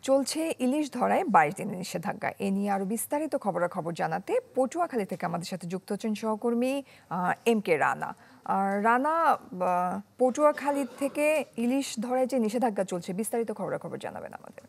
চলছে ইলিশ ধরায় 22 দিনের নিষেধাজ্ঞা। এ নিয়ে আরো বিস্তারিত খবরাখবর জানাতে পটুয়াখালী থেকে আমাদের সাথে যুক্ত হচ্ছেন সহকর্মী এম.কে. রানা। রানা, পটুয়াখালী থেকে ইলিশ ধরায় যে নিষেধাজ্ঞা চলছে, বিস্তারিত খবরাখবর জানাবেন আমাদের।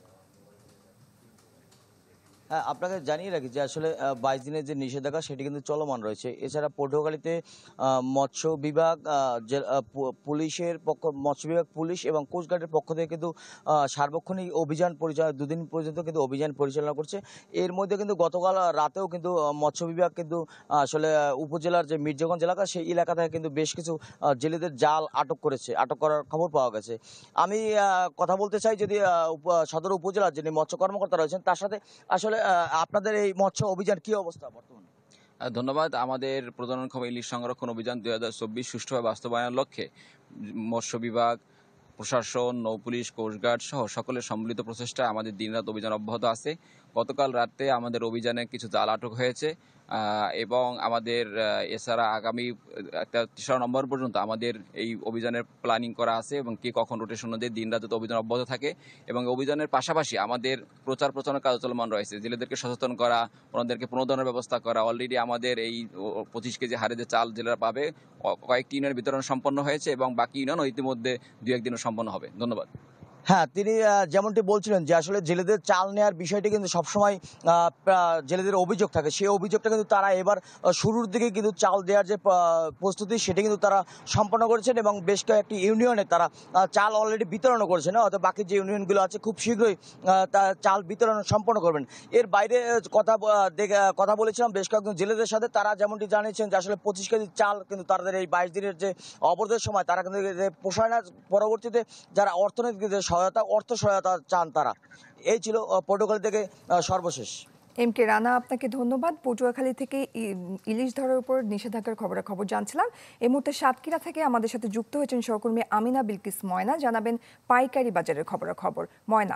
আপনাকে জানিয়ে রাখি যে আসলে 22 দিনের যে নিষেধাজ্ঞা সেটি কিন্তু চলমান রয়েছে। এছাড়া পটুয়াখালীতে মৎস্য বিভাগ, পুলিশের পক্ষ, মৎস্য বিভাগ, পুলিশ এবং কোস্টগার্ডের পক্ষ থেকে কিন্তু সার্বক্ষণিক অভিযান পরিচালনা, দুদিন পর্যন্ত কিন্তু অভিযান পরিচালনা করছে। এর মধ্যে কিন্তু গতকাল রাতেও কিন্তু মৎস্য বিভাগ কিন্তু আসলে উপজেলার যে মির্জাগঞ্জ এলাকা, সেই এলাকা থেকে কিন্তু বেশ কিছু জেলেদের জাল আটক করার খবর পাওয়া গেছে। আমি কথা বলতে চাই যদি সদর উপজেলার যিনি মৎস্য কর্মকর্তা রয়েছেন তার সাথে। আসলে আপনাদের এই মৎস্য অভিযান কি অবস্থা বর্তমানে? ধন্যবাদ। আমাদের প্রজননক্ষম ইলিশ সংরক্ষণ অভিযান 2024 সুষ্ঠুভাবে বাস্তবায়নের লক্ষ্যে মৎস্য বিভাগ, প্রশাসন, নৌপুলিশ, কোস্টগার্ড সহ সকলের সম্মিলিত প্রচেষ্টায় আমাদের দিনরাত অভিযান অব্যাহত আছে। গতকাল রাতে আমাদের অভিযানে কিছু জাল আটক হয়েছে এবং আমাদের এছাড়া আগামী 3 নভেম্বর পর্যন্ত আমাদের এই অভিযানের প্ল্যানিং করা আছে এবং কে কখন রোটেশন অনুযায়ী দিনরাত অভিযান অব্যাহত থাকে। এবং অভিযানের পাশাপাশি আমাদের প্রচারের কাজ চলমান রয়েছে। জেলেদেরকে সচেতন করা, ওনাদেরকে পুনর্ধনের ব্যবস্থা করা। অলরেডি আমাদের এই 25 কেজি হারে যে চাল জেলেরা পাবে, কয়েকটি ইউনিয়নের বিতরণ সম্পন্ন হয়েছে এবং বাকি ইউনিয়নও ইতিমধ্যে 2-1 দিনে সম্পন্ন হবে। ধন্যবাদ। হ্যাঁ, তিনি যেমনটি বলছিলেন যে আসলে জেলেদের চাল নেওয়ার বিষয়টি কিন্তু সবসময় জেলেদের অভিযোগ থাকে। সেই অভিযোগটা কিন্তু তারা এবার শুরুর দিকে কিন্তু চাল দেওয়ার যে প্রস্তুতি সেটি কিন্তু তারা সম্পন্ন করেছেন এবং বেশ কয়েকটি ইউনিয়নে তারা চাল অলরেডি বিতরণও করেছেন। হয়তো বাকি যে ইউনিয়নগুলো আছে খুব শীঘ্রই চাল বিতরণ সম্পন্ন করবেন। এর বাইরে কথা বলেছিলাম বেশ কয়েকজন জেলেদের সাথে। তারা যেমনটি জানিয়েছেন যে আসলে 25 কেজি চাল কিন্তু তাদের এই 22 দিনের যে অবরোধের সময় তারা কিন্তু পোষায় না। পরবর্তীতে যারা অর্থনৈতিক অর্থ সহায়তা চান তারা। এই ছিল পটুয়াখালী থেকে সর্বশেষ। এম.কে. রানা, আপনাকে ধন্যবাদ। পটুয়াখালী থেকে ইলিশ ধরার উপর নিষেধাজ্ঞার খবর জানছিলাম। এই মুহূর্তে সাতক্ষীরা থেকে আমাদের সাথে যুক্ত হয়েছেন সহকর্মী আমিনা বিলকিস ময়না। জানাবেন পাইকারি বাজারের খবর। ময়না।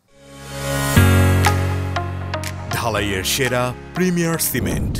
ঢালাইয়ের সেরা প্রিমিয়ার সিমেন্ট।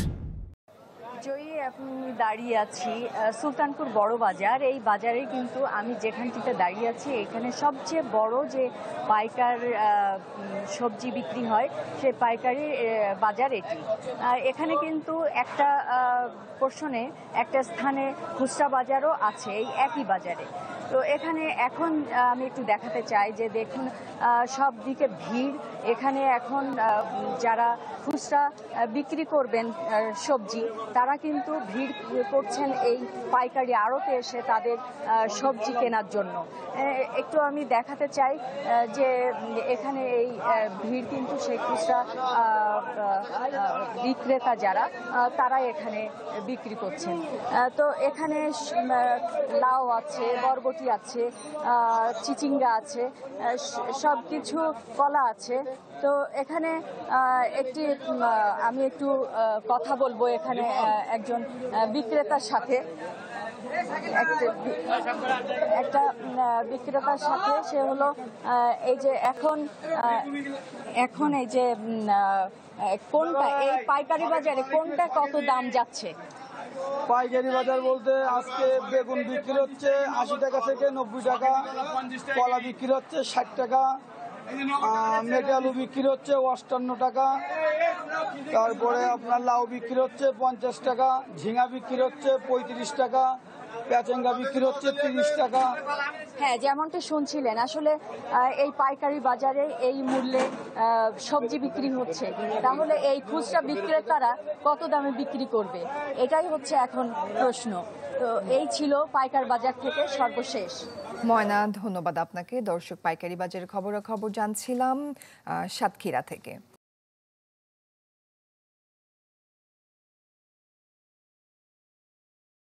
দাঁড়িয়ে আছি সুলতানপুর বড় বাজার। এই বাজারে কিন্তু আমি যেখানটিতে দাঁড়িয়ে আছি এখানে সবচেয়ে বড় যে পাইকার সবজি বিক্রি হয় সেই পাইকারি বাজার এটি। এখানে কিন্তু একটা পোর্শনে একটা স্থানে খুচরা বাজারও আছে এই একই বাজারে। তো এখানে এখন আমি একটু দেখাতে চাই যে দেখুন সব দিকে ভিড়। এখানে এখন যারা খুচরা বিক্রি করবেন সবজি তারা কিন্তু ভিড় করছেন এই পাইকারি আড়তে এসে তাদের সবজি কেনার জন্য। একটু আমি দেখাতে চাই যে এখানে এই ভিড় কিন্তু সেই খুচরা বিক্রেতা যারা তারা এখানে বিক্রি করছেন। তো এখানে লাউ আছে, বরবটি আছে, চিচিঙ্গা আছে, সব কিছু কলা আছে। তো এখানে আমি একটু কথা বলবো এখানে একজন বিক্রেতার সাথে, একটা বিক্রেতার সাথে। সে হলো এই যে এখন এই যে কোনটা এই পাইকারি বাজারে কোনটা কত দাম যাচ্ছে? পাইকারি বাজার বলতে আজকে বেগুন বিক্রি হচ্ছে 80 টাকা থেকে 90 টাকা, কলা বিক্রি হচ্ছে 60 টাকা, মেটে আলু বিক্রি হচ্ছে 58 টাকা, তারপরে আপনার লাউ বিক্রি হচ্ছে 50 টাকা, ঝিঙা বিক্রি হচ্ছে 35 টাকা, পেঁচেঙ্গা বিক্রি হচ্ছে 30 টাকা। হ্যাঁ, যেমনটা শুনছিলেন আসলে এই পাইকারি বাজারে এই মূল্যে সবজি বিক্রি হচ্ছে, তাহলে এই খুচরা বিক্রেতারা কত দামে বিক্রি করবে এটাই হচ্ছে এখন প্রশ্ন। তো এই ছিল পাইকার বাজার থেকে সর্বশেষ। ময়না, ধন্যবাদ আপনাকে। দর্শক, পাইকারি বাজারের খবর জানছিলাম সাতক্ষীরা থেকে।